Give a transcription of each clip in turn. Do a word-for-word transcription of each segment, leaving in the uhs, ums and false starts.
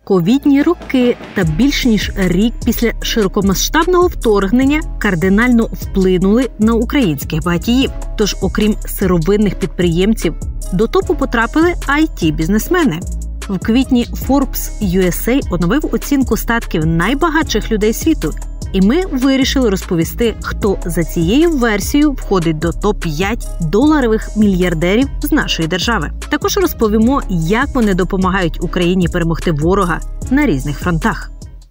Ковідні роки та більш ніж рік після широкомасштабного вторгнення кардинально вплинули на українських багатіїв. Тож, окрім сировинних підприємців, до топу потрапили ай ті-бізнесмени. В квітні Forbes ю ес ей оновив оцінку статків найбагатших людей світу, і ми вирішили розповісти, хто за цією версією входить до топ п'ять доларових мільярдерів з нашої держави. Також розповімо, як вони допомагають Україні перемогти ворога на різних фронтах.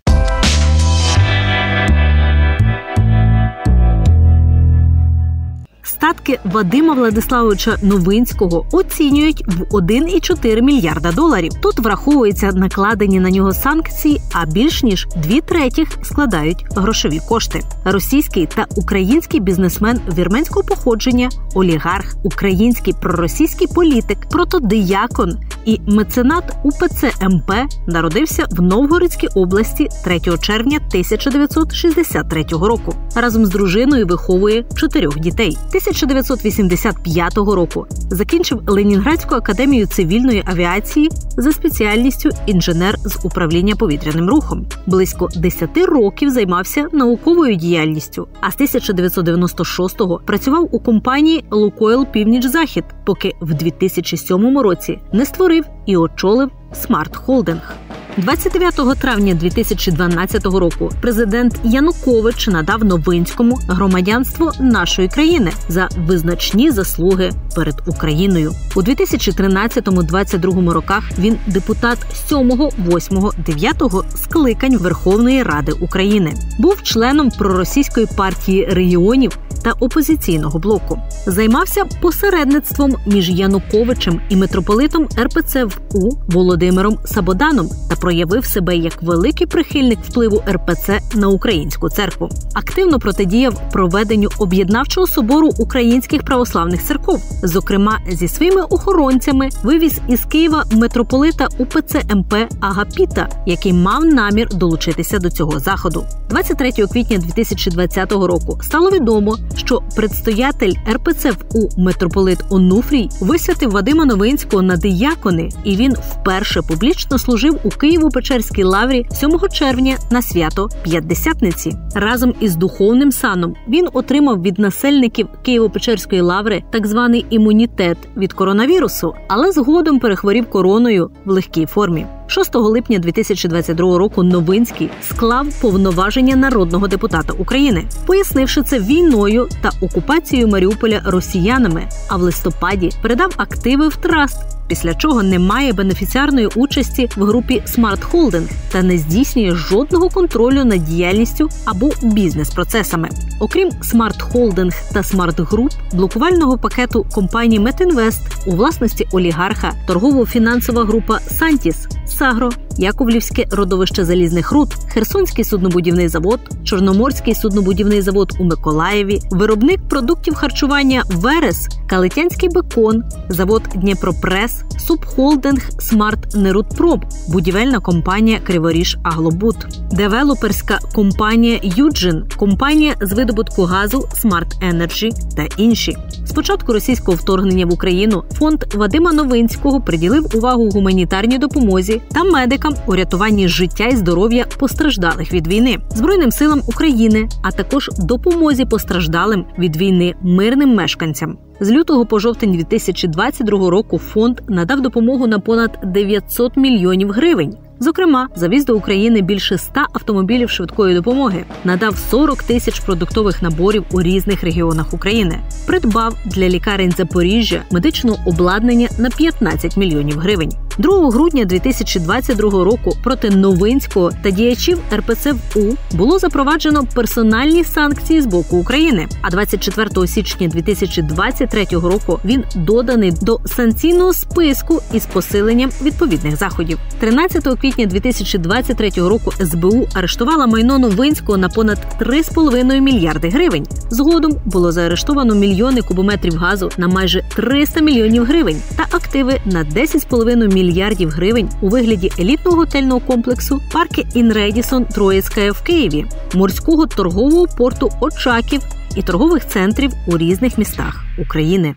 Статки Вадима Владиславовича Новинського оцінюють в один цілих чотири мільярда доларів. Тут враховуються накладені на нього санкції, а більш ніж дві третіх складають грошові кошти. Російський та український бізнесмен вірменського походження, олігарх, український проросійський політик, протодиякон і меценат у пе це ем пе народився в Новгородській області третього червня тисяча дев'ятсот шістдесят третього року. Разом з дружиною виховує чотирьох дітей. тисяча дев'ятсот вісімдесят п'ятого року закінчив Ленінградську академію цивільної авіації за спеціальністю інженер з управління повітряним рухом. Близько десяти років займався науковою діяльністю, а з тисяча дев'ятсот дев'яносто шостого працював у компанії «Лукойл Північ-Захід», поки в дві тисячі сьомому році не створив і очолив «Смарт Холдинг». двадцять дев'ятого травня дві тисячі дванадцятого року президент Янукович надав Новинському громадянство нашої країни за визначні заслуги перед Україною. У дві тисячі тринадцятому - двадцять другому роках він депутат сьомого, восьмого, дев'ятого скликань Верховної Ради України. Був членом проросійської партії регіонів та опозиційного блоку. Займався посередництвом між Януковичем і митрополитом ер пе це в у Володимиром Сабоданом та проявив себе як великий прихильник впливу ер пе це на українську церкву. Активно протидіяв проведенню об'єднавчого собору українських православних церков. Зокрема, зі своїми охоронцями вивіз із Києва митрополита у пе це ем пе Агапіта, який мав намір долучитися до цього заходу. двадцять третього квітня дві тисячі двадцятого року стало відомо, що предстоятель ер пе це в у митрополит Онуфрій висвятив Вадима Новинського на диякони, і він вперше публічно служив у Києво-Печерській лаврі сьомого червня на свято П'ятдесятниці. Разом із духовним саном він отримав від насельників Києво-Печерської лаври так званий імунітет від коронавірусу, але згодом перехворів короною в легкій формі. шостого липня дві тисячі двадцять другого року Новинський склав повноваження народного депутата України, пояснивши це війною та окупацією Маріуполя росіянами, а в листопаді передав активи в траст, після чого не має бенефіціарної участі в групі «Смарт Холдинг» та не здійснює жодного контролю над діяльністю або бізнес-процесами. Окрім «Смарт Холдинг» та «Смарт Груп», блокувального пакету компанії «Метінвест» у власності олігарха торгово-фінансова група «Сантіс», «Сагро», Яковлівське родовище залізних руд, Херсонський суднобудівний завод, Чорноморський суднобудівний завод у Миколаєві, виробник продуктів харчування «Верес», Калитянський бекон, завод «Дніпропрес», субхолдинг «Смарт Нерудпром», будівельна компанія «Криворіж Аглобуд», девелоперська компанія «Юджин», компанія з видобутку газу «Смарт Енерджі» та інші. З початку російського вторгнення в Україну фонд Вадима Новинського приділив увагу гуманітарній допомозі та медикам у рятуванні життя і здоров'я постраждалих від війни, Збройним силам України, а також допомозі постраждалим від війни мирним мешканцям. З лютого по жовтень дві тисячі двадцять другого року фонд надав допомогу на понад дев'ятсот мільйонів гривень. Зокрема, завіз до України більше ста автомобілів швидкої допомоги, надав сорок тисяч продуктових наборів у різних регіонах України, придбав для лікарень Запоріжжя медичного обладнання на п'ятнадцять мільйонів гривень. другого грудня дві тисячі двадцять другого року проти Новинського та діячів ер пе це в у було запроваджено персональні санкції з боку України, а двадцять четвертого січня дві тисячі двадцять третього року він доданий до санкційного списку із посиленням відповідних заходів. тринадцятого квітня дві тисячі двадцять третього року ес бе у арештувала майно Новинського на понад три з половиною мільярди гривень. Згодом було заарештовано мільйони кубометрів газу на майже триста мільйонів гривень та активи на десять з половиною мільярдів гривень у вигляді елітного готельного комплексу «Парки Ін Редісон Троїцьке» в Києві, морського торгового порту Очаків і торгових центрів у різних містах України.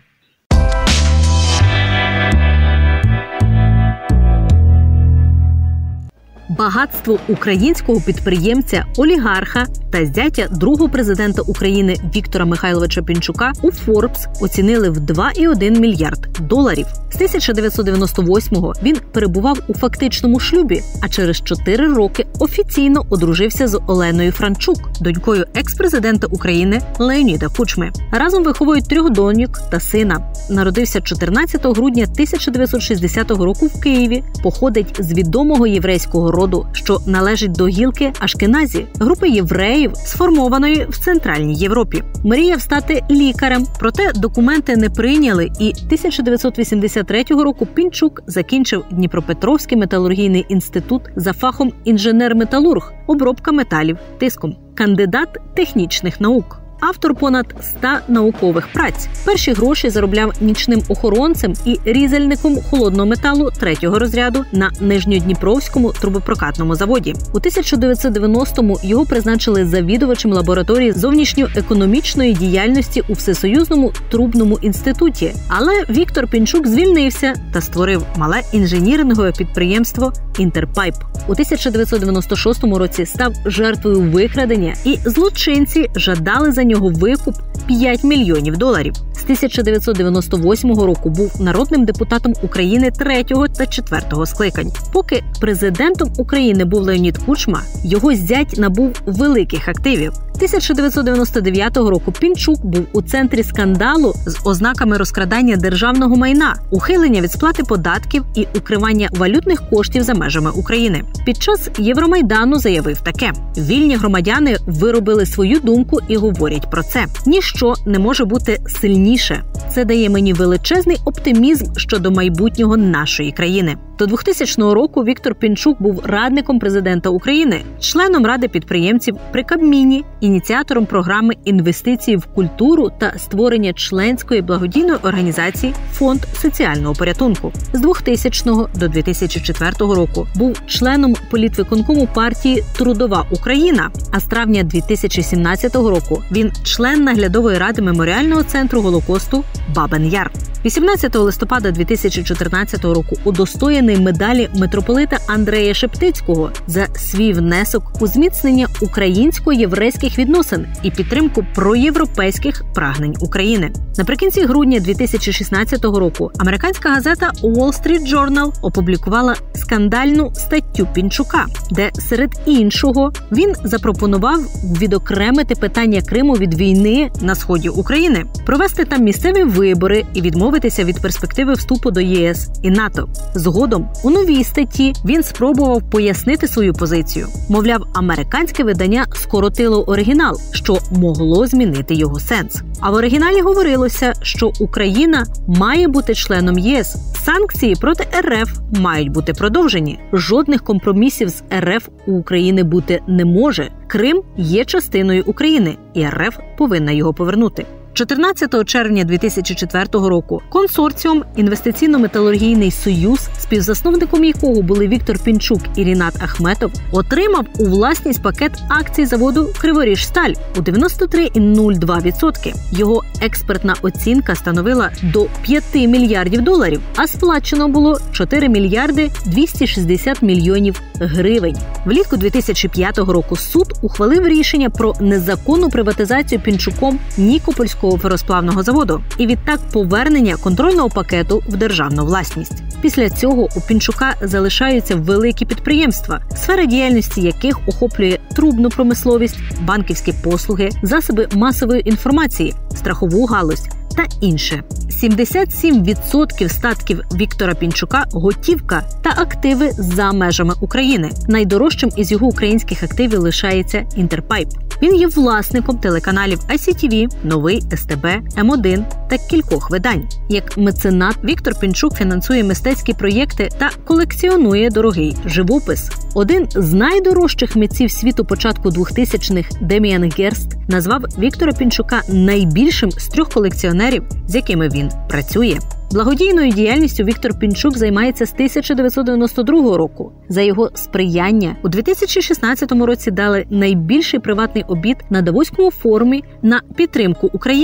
Багатство українського підприємця, олігарха та зятя другого президента України Віктора Михайловича Пінчука у Forbes оцінили в два цілих один десятих мільярд доларів. З тисяча дев'ятсот дев'яносто восьмого він перебував у фактичному шлюбі, а через чотири роки офіційно одружився з Оленою Франчук, донькою екс-президента України Леоніда Кучми. Разом виховують трьох доньок та сина. Народився чотирнадцятого грудня тисяча дев'ятсот шістдесятого року в Києві, походить з відомого єврейського роду, що належить до гілки Ашкеназі, групи євреїв, сформованої в Центральній Європі. Мріяв стати лікарем, проте документи не прийняли, і тисяча дев'ятсот вісімдесят третього року Пінчук закінчив Дніпропетровський металургійний інститут за фахом інженер-металург, обробка металів тиском, кандидат технічних наук. Автор понад ста наукових праць. Перші гроші заробляв нічним охоронцем і різальником холодного металу третього розряду на Нижньодніпровському трубопрокатному заводі. У тисяча дев'ятсот дев'яностому його призначили завідувачем лабораторії зовнішньоекономічної діяльності у Всесоюзному трубному інституті. Але Віктор Пінчук звільнився та створив мале інженірингове підприємство «Інтерпайп». У тисяча дев'ятсот дев'яносто шостому році став жертвою викрадення, і злочинці жадали за нього викуп п'ять мільйонів доларів. З тисяча дев'ятсот дев'яносто восьмого року був народним депутатом України третього та четвертого скликань. Поки президентом України був Леонід Кучма, його зять набув великих активів. тисяча дев'ятсот дев'яносто дев'ятого року Пінчук був у центрі скандалу з ознаками розкрадання державного майна, ухилення від сплати податків і укривання валютних коштів за межами України. Під час Євромайдану заявив таке: «Вільні громадяни виробили свою думку і говорять про це. Ніщо не може бути сильніше. Це дає мені величезний оптимізм щодо майбутнього нашої країни». До двохтисячного року Віктор Пінчук був радником президента України, членом Ради підприємців при Кабміні, ініціатором програми інвестицій в культуру та створення членської благодійної організації «Фонд соціального порятунку». З двохтисячного до дві тисячі четвертого року був членом політвиконкому партії «Трудова Україна», а з травня дві тисячі сімнадцятого року він член наглядової ради меморіального центру Голокосту «Бабин Яр». вісімнадцятого листопада дві тисячі чотирнадцятого року удостоєний медалі митрополита Андрея Шептицького за свій внесок у зміцнення українсько-єврейських відносин і підтримку проєвропейських прагнень України. Наприкінці грудня дві тисячі шістнадцятого року американська газета Wall Street Journal опублікувала скандальну статтю Пінчука, де серед іншого він запропонував відокремити питання Криму від війни на сході України, провести там місцеві вибори і відмовитися від перспективи вступу до ЄС і НАТО. Згодом у новій статті він спробував пояснити свою позицію. Мовляв, американське видання скоротило оригінал, що могло змінити його сенс. А в оригіналі говорилося, що Україна має бути членом ЄС. Санкції проти РФ мають бути продовжені. Жодних компромісів з РФ у України бути не може. Крим є частиною України, і РФ повинна його повернути. чотирнадцятого червня дві тисячі четвертого року консорціум «Інвестиційно-металургійний союз», співзасновником якого були Віктор Пінчук і Рінат Ахметов, отримав у власність пакет акцій заводу «Криворіжсталь» у дев'яносто три цілих нуль два відсотки. Його експертна оцінка становила до п'яти мільярдів доларів, а сплачено було чотири мільярди двісті шістдесят мільйонів гривень. Влітку дві тисячі п'ятого року суд ухвалив рішення про незаконну приватизацію Пінчуком Нікопольського феросплавного заводу і відтак повернення контрольного пакету в державну власність. Після цього у Пінчука залишаються великі підприємства, сфера діяльності яких охоплює трубну промисловість, банківські послуги, засоби масової інформації, страхову галузь та інше. сімдесят сім відсотків статків Віктора Пінчука – готівка та активи за межами України. Найдорожчим із його українських активів лишається «Інтерпайп». Він є власником телеканалів ай сі ті ві, Новий, ес те бе, ем один та кількох видань. Як меценат Віктор Пінчук фінансує мистецькі проєкти та колекціонує дорогий живопис. Один з найдорожчих митців світу початку двохтисячних Деміан Герст назвав Віктора Пінчука найбільшим з трьох колекціонерів, з якими він працює. Благодійною діяльністю Віктор Пінчук займається з тисяча дев'ятсот дев'яносто другого року. За його сприяння у дві тисячі шістнадцятому році дали найбільший приватний обід на Давоському форумі на підтримку України.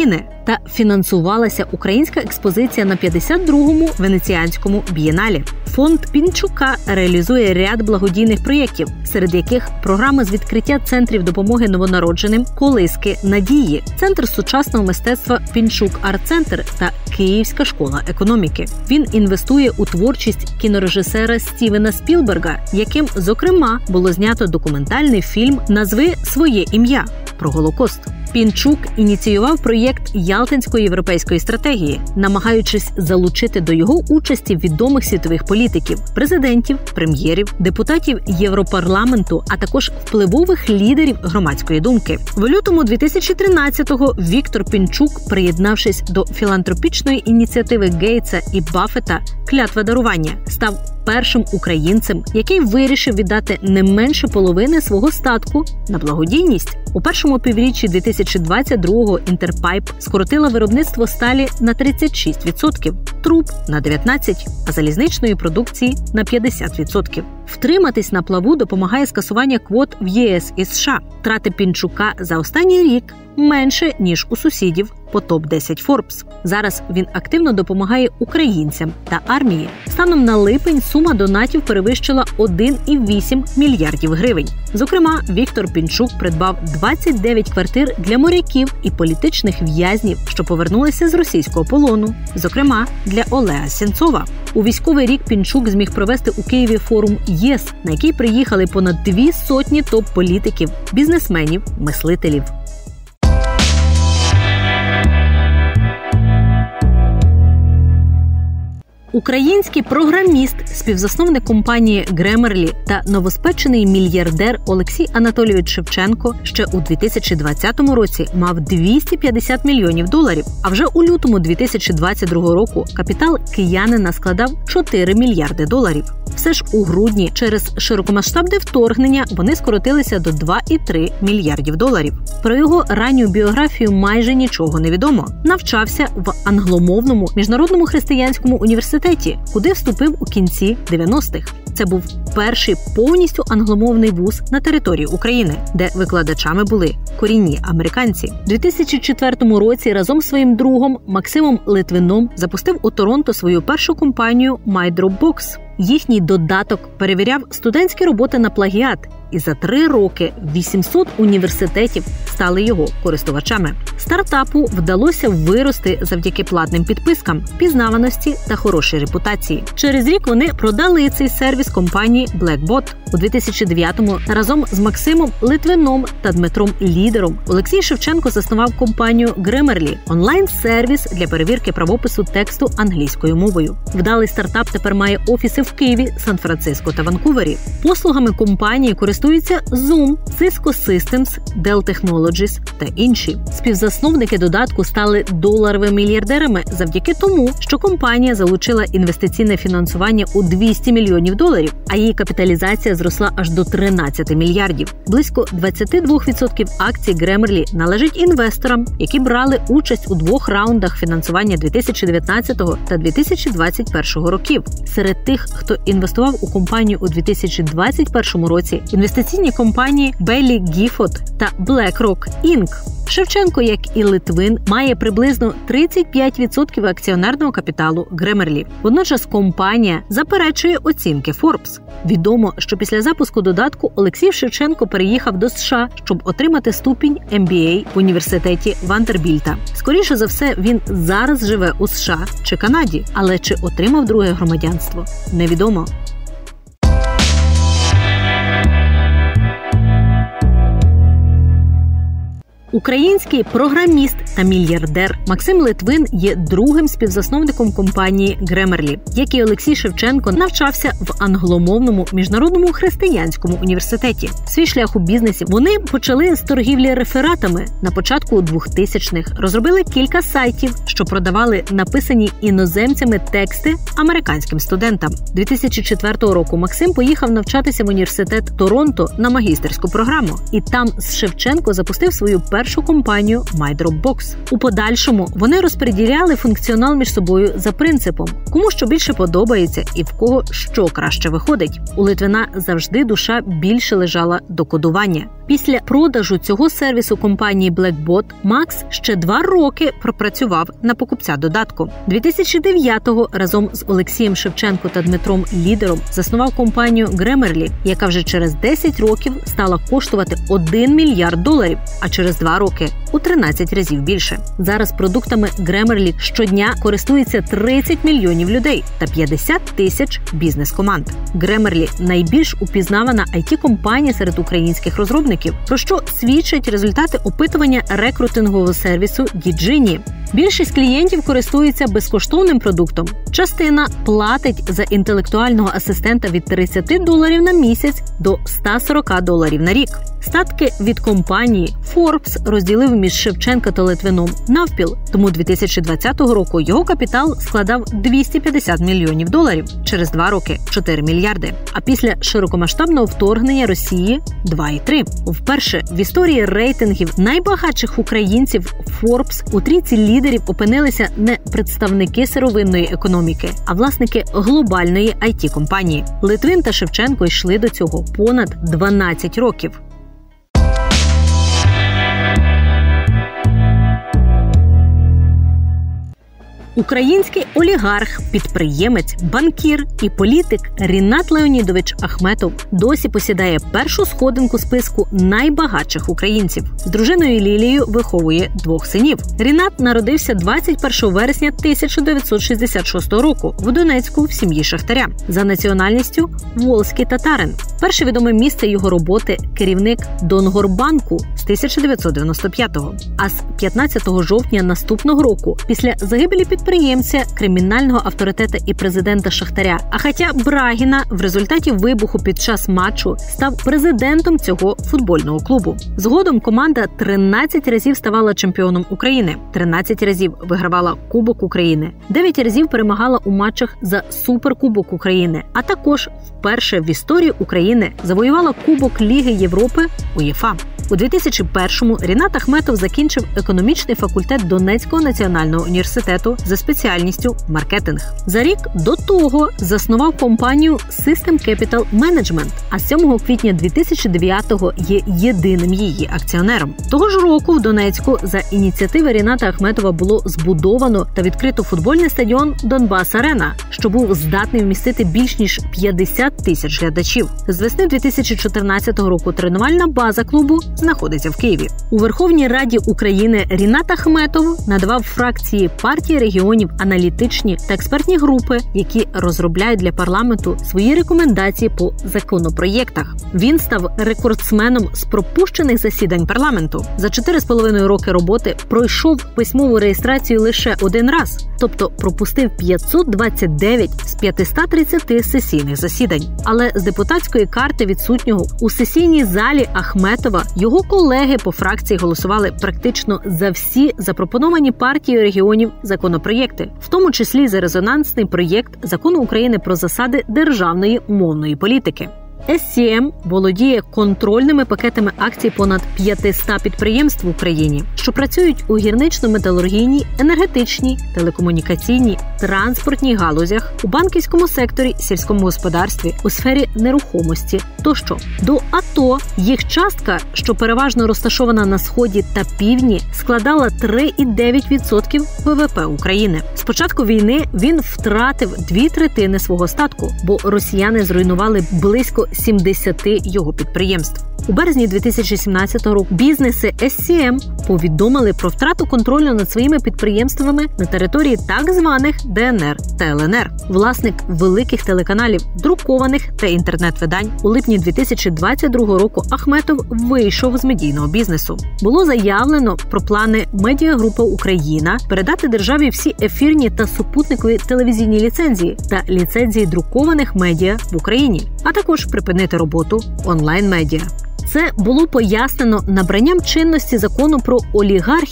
та фінансувалася українська експозиція на п'ятдесят другому Венеціанському бієнале. Фонд Пінчука реалізує ряд благодійних проєктів, серед яких програма з відкриття центрів допомоги новонародженим «Колиски надії», Центр сучасного мистецтва «Пінчук Арт-центр» та Київська школа економіки. Він інвестує у творчість кінорежисера Стівена Спілберга, яким, зокрема, було знято документальний фільм «Назви своє ім'я» про Голокост. Пінчук ініціював проєкт Ялтинської європейської стратегії, намагаючись залучити до його участі відомих світових політиків, президентів, прем'єрів, депутатів Європарламенту, а також впливових лідерів громадської думки. В лютому дві тисячі тринадцятого Віктор Пінчук, приєднавшись до філантропічної ініціативи Гейтса і Баффета «Клятва дарування», став першим українцем, який вирішив віддати не менше половини свого статку на благодійність. У першому півріччі дві тисячі двадцять другого Інтерпайп скоротила виробництво сталі на тридцять шість відсотків, труб – на дев'ятнадцять відсотків, а залізничної продукції – на п'ятдесят відсотків. Втриматись на плаву допомагає скасування квот в Є С і США. Трати Пінчука за останній рік менше, ніж у сусідів по топ десять Форбс. Зараз він активно допомагає українцям та армії. Станом на липень сума донатів перевищила один і вісім мільярдів гривень. Зокрема, Віктор Пінчук придбав двадцять дев'ять квартир для моряків і політичних в'язнів, що повернулися з російського полону. Зокрема, для Олега Сенцова. У військовий рік Пінчук зміг провести у Києві форум ЄС, на який приїхали понад дві сотні топ-політиків, бізнесменів, мислителів. Український програміст, співзасновник компанії Grammarly та новоспечений мільярдер Олексій Анатолійович Шевченко ще у дві тисячі двадцятому році мав двісті п'ятдесят мільйонів доларів, а вже у лютому дві тисячі двадцять другого року капітал киянина складав чотири мільярди доларів. Все ж у грудні через широкомасштабне вторгнення вони скоротилися до два і три мільярдів доларів. Про його ранню біографію майже нічого не відомо. Навчався в англомовному міжнародному християнському університеті, куди вступив у кінці дев'яностих. Це був перший повністю англомовний вуз на території України, де викладачами були корінні американці. У дві тисячі четвертому році разом з своїм другом Максимом Литвином запустив у Торонто свою першу компанію MyDropbox. Їхній додаток перевіряв студентські роботи на плагіат, і за три роки вісімсот університетів стали його користувачами. Стартапу вдалося вирости завдяки платним підпискам, пізнаваності та хорошій репутації. Через рік вони продали цей сервіс компанії BlackBot. У дві тисячі дев'ятому разом з Максимом Литвином та Дмитром Лідером Олексій Шевченко заснував компанію Grammarly – онлайн-сервіс для перевірки правопису тексту англійською мовою. Вдалий стартап тепер має офіси в Києві, Сан-Франциско та Ванкувері. Послугами компанії користуються Zoom, Cisco Systems, Dell Technologies та інші. Співзасновники додатку стали доларовими мільярдерами завдяки тому, що компанія залучила інвестиційне фінансування у двісті мільйонів доларів, а її капіталізація зросла аж до тринадцяти мільярдів. Близько двадцять два відсотки акцій Grammarly належить інвесторам, які брали участь у двох раундах фінансування дві тисячі дев'ятнадцятого та дві тисячі двадцять першого років. Серед тих, хто інвестував у компанію у дві тисячі двадцять першому році, інвестиційні компанії Baillie Gifford та BlackRock інк. Шевченко, як і Литвин, має приблизно тридцять п'ять відсотків акціонерного капіталу Grammarly. Водночас компанія заперечує оцінки Forbes. Відомо, що після запуску додатку Олексій Шевченко переїхав до США, щоб отримати ступінь Ем Бі Ей в університеті Вандербільта. Скоріше за все, він зараз живе у США чи Канаді, але чи отримав друге громадянство – невідомо. Український програміст та мільярдер Максим Литвин є другим співзасновником компанії Grammarly. Як і Олексій Шевченко, навчався в англомовному міжнародному християнському університеті. Свій шлях у бізнесі вони почали з торгівлі рефератами на початку двохтисячних, розробили кілька сайтів, що продавали написані іноземцями тексти американським студентам. дві тисячі четвертого року Максим поїхав навчатися в університет Торонто на магістерську програму. І там з Шевченко запустив свою першу першу компанію MyDropbox. У подальшому вони розподіляли функціонал між собою за принципом, кому що більше подобається і в кого що краще виходить. У Литвина завжди душа більше лежала до кодування. Після продажу цього сервісу компанії BlackBot Макс ще два роки пропрацював на покупця додатку. дві тисячі дев'ятого разом з Олексієм Шевченко та Дмитром Лідером заснував компанію Grammarly, яка вже через десять років стала коштувати один мільярд доларів, а через два роки – у тринадцять разів більше. Зараз продуктами Grammarly щодня користується тридцять мільйонів людей та п'ятдесят тисяч бізнес-команд. Grammarly – найбільш упізнавана ай ті-компанія серед українських розробників, про що свідчать результати опитування рекрутингового сервісу Діджині. Більшість клієнтів користуються безкоштовним продуктом. Частина платить за інтелектуального асистента від тридцять доларів на місяць до сто сорок доларів на рік. Статки від компанії Forbes розділив між Шевченка та Литвином навпіл, тому дві тисячі двадцятого року його капітал складав двісті п'ятдесят мільйонів доларів, через два роки – чотири мільярди, а після широкомасштабного вторгнення Росії – два і три. Вперше в історії рейтингів найбагатших українців Forbes у трійці лідерів опинилися не представники сировинної економіки, а власники глобальної ай ті-компанії. Литвин та Шевченко йшли до цього понад дванадцять років. Український олігарх, підприємець, банкір і політик Рінат Леонідович Ахметов досі посідає першу сходинку списку найбагатших українців. З дружиною Лілією виховує двох синів. Рінат народився двадцять першого вересня тисяча дев'ятсот шістдесят шостого року в Донецьку в сім'ї шахтаря. За національністю – волзький татарин. Перше відоме місце його роботи – керівник Донгорбанку з тисяча дев'ятсот дев'яносто п'ятого. А з п'ятнадцятого жовтня наступного року, після загибелі підприємця, підприємця, кримінального авторитета і президента Шахтаря Ахатя Брагіна в результаті вибуху під час матчу став президентом цього футбольного клубу. Згодом команда тринадцять разів ставала чемпіоном України, тринадцять разів вигравала Кубок України, дев'ять разів перемагала у матчах за Суперкубок України, а також вперше в історії України завоювала Кубок Ліги Європи УЄФА. У дві тисячі першому Рінат Ахметов закінчив економічний факультет Донецького національного університету за спеціальністю маркетинг. За рік до того заснував компанію System Capital Management, а з сьомого квітня дві тисячі дев'ятого є єдиним її акціонером. Того ж року в Донецьку за ініціативи Ріната Ахметова було збудовано та відкрито футбольний стадіон Донбас-Арена, що був здатний вмістити більш ніж п'ятдесят тисяч глядачів. З весни дві тисячі чотирнадцятого року тренувальна база клубу знаходиться в Києві. У Верховній Раді України Рінат Ахметов надавав фракції партії регіонів аналітичні та експертні групи, які розробляють для парламенту свої рекомендації по законопроєктах. Він став рекордсменом з пропущених засідань парламенту. За чотири з половиною роки роботи пройшов письмову реєстрацію лише один раз, тобто пропустив п'ятсот двадцять дев'ять з п'ятсот тридцять сесійних засідань. Але з депутатської карти відсутнього у сесійній залі Ахметова його колеги по фракції голосували практично за всі запропоновані партією регіонів законопроєкти, в тому числі за резонансний проєкт Закону України про засади державної мовної політики. ес сі ем володіє контрольними пакетами акцій понад п'ятсот підприємств в Україні, що працюють у гірнично-металургійній, енергетичній, телекомунікаційній, транспортній галузях, у банківському секторі, сільському господарстві, у сфері нерухомості тощо. До АТО їх частка, що переважно розташована на сході та півдні, складала три цілих дев'ять десятих відсотка ве ве пе України. З початку війни він втратив дві третини свого статку, бо росіяни зруйнували близько сімдесят його підприємств. У березні дві тисячі сімнадцятого року бізнеси ес сі ем повідомили про втрату контролю над своїми підприємствами на території так званих де ен ер та ел ен ер. Власник великих телеканалів, друкованих та інтернет-видань, у липні дві тисячі двадцять другого року Ахметов вийшов з медійного бізнесу. Було заявлено про плани Медіагрупи Україна передати державі всі ефірні та супутникові телевізійні ліцензії та ліцензії друкованих медіа в Україні, а також припинити роботу онлайн-медіа. Це було пояснено набранням чинності закону про олігархів,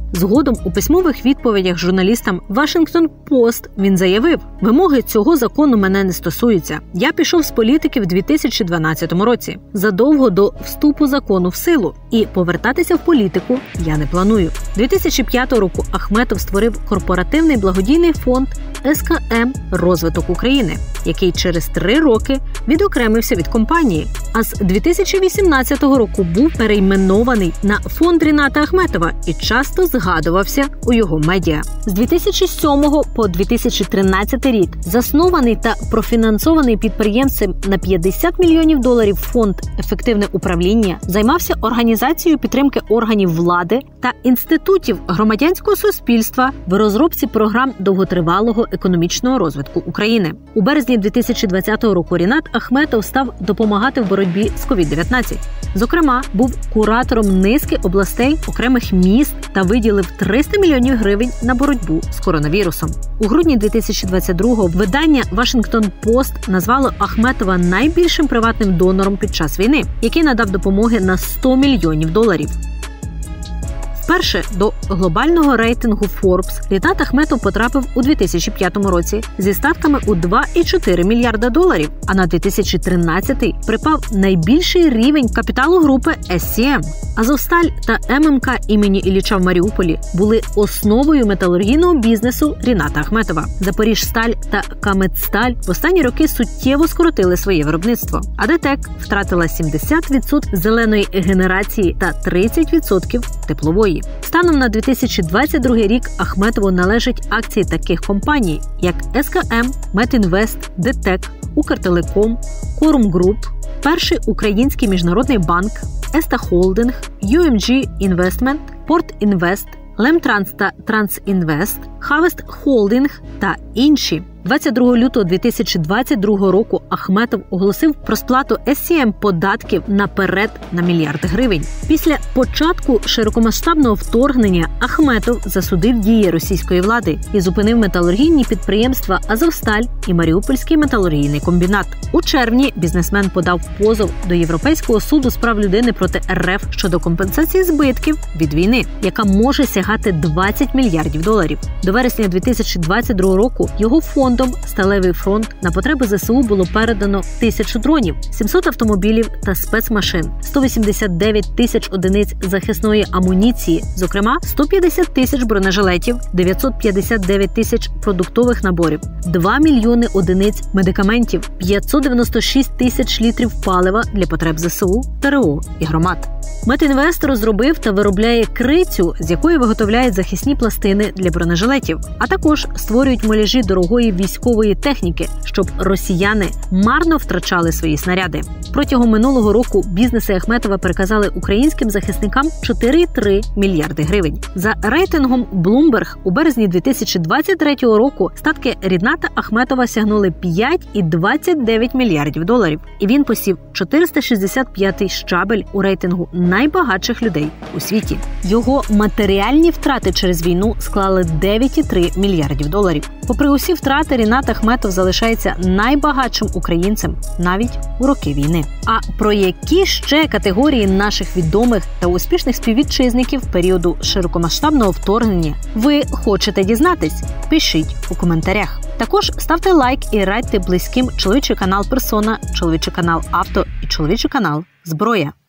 Згодом у письмових відповідях журналістам Washington Post він заявив: «Вимоги цього закону мене не стосуються. Я пішов з політики в дві тисячі дванадцятому році, задовго до вступу закону в силу, і повертатися в політику я не планую». дві тисячі п'ятого року Ахметов створив корпоративний благодійний фонд ес ка ем «Розвиток України», який через три роки відокремився від компанії, а з дві тисячі вісімнадцятого року був перейменований на фонд Ріната Ахметова і часто згадувався у його медіа. З дві тисячі сьомого по дві тисячі тринадцятий рік заснований та профінансований підприємцем на п'ятдесят мільйонів доларів фонд «Ефективне управління» займався організацією підтримки органів влади та інститутів громадянського суспільства в розробці програм довготривалого економічного розвитку України. У березні дві тисячі двадцятого року Рінат Ахметов став допомагати в боротьбі з ковід дев'ятнадцять. Зокрема, був куратором низки областей, окремих міст та виділив триста мільйонів гривень на боротьбу з коронавірусом. У грудні дві тисячі двадцять другого видання Washington Post назвало Ахметова найбільшим приватним донором під час війни, який надав допомоги на сто мільйонів доларів. Вперше до глобального рейтингу Forbes Рінат Ахметов потрапив у дві тисячі п'ятому році зі статками у два цілих чотири мільярда доларів, а на дві тисячі тринадцятий припав найбільший рівень капіталу групи ес сі ем. Азовсталь та ем ем ка імені Ілліча в Маріуполі були основою металургійного бізнесу Ріната Ахметова. Запоріжсталь та Каметсталь в останні роки суттєво скоротили своє виробництво. АДТЕК втратила сімдесят відсотків зеленої генерації та тридцять відсотків теплової. Станом на дві тисячі двадцять другий рік Ахметову належать акції таких компаній, як ес ка ем, Метінвест, ДТЕК, Укртелеком, Корум Груп, Перший український міжнародний банк, Еста Холдинг, ю ем джі Інвестмент, Порт Інвест, Лемтранс та Трансінвест, Харвест Холдинг та інші. двадцять другого лютого дві тисячі двадцять другого року Ахметов оголосив про сплату ес сі ем податків наперед на мільярд гривень. Після початку широкомасштабного вторгнення Ахметов засудив дії російської влади і зупинив металургійні підприємства Азовсталь і Маріупольський металургійний комбінат. У червні бізнесмен подав позов до Європейського суду з прав людини проти ер еф щодо компенсації збитків від війни, яка може сягати двадцять мільярдів доларів. До вересня дві тисячі двадцять другого року його фонд Фондом «Сталевий фронт» на потреби зе се у було передано тисячу дронів, сімсот автомобілів та спецмашин, сто вісімдесят дев'ять тисяч одиниць захисної амуніції, зокрема сто п'ятдесят тисяч бронежилетів, дев'ятсот п'ятдесят дев'ять тисяч продуктових наборів, два мільйони одиниць медикаментів, п'ятсот дев'яносто шість тисяч літрів палива для потреб зе се у, те ер о і громад. Метінвест розробив та виробляє крицю, з якої виготовляють захисні пластини для бронежилетів, а також створюють муляжі дорогої військової техніки, щоб росіяни марно втрачали свої снаряди. Протягом минулого року бізнеси Ахметова переказали українським захисникам чотири цілих три мільярди гривень. За рейтингом Bloomberg у березні дві тисячі двадцять третього року статки Ріната Ахметова сягнули п'ять цілих двадцять дев'ять мільярдів доларів, і він посів чотириста шістдесят п'ятий щабель у рейтингу найбагатших людей у світі. Його матеріальні втрати через війну склали дев'ять цілих три мільярдів доларів. Попри усі втрати, Рінат Ахметов залишається найбагатшим українцем навіть у роки війни. А про які ще категорії наших відомих та успішних співвітчизників періоду широкомасштабного вторгнення ви хочете дізнатись? Пишіть у коментарях. Також ставте лайк і радьте близьким чоловічий канал «Персона», чоловічий канал «Авто» і чоловічий канал «Зброя».